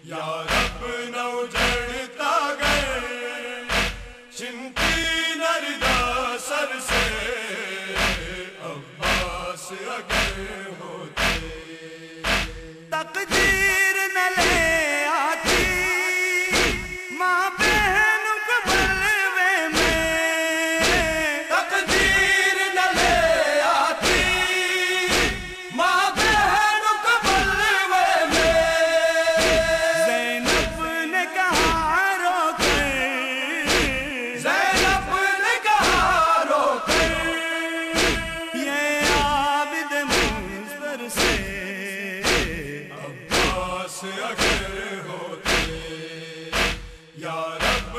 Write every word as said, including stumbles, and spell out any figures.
یا رب نہ اجڑتا گئے چنتی نردا سر سے عباس اگر ہوتے تقدیر نہ لے آتی ماں بہن کو بلوے میں تقدیر نہ لے آتی ماں بہن کو بلوے میں زینب نے کہا رو کر زینب نے کہا رو کر یہ عابد مضطر سے عباس اگر ہوتے یا رب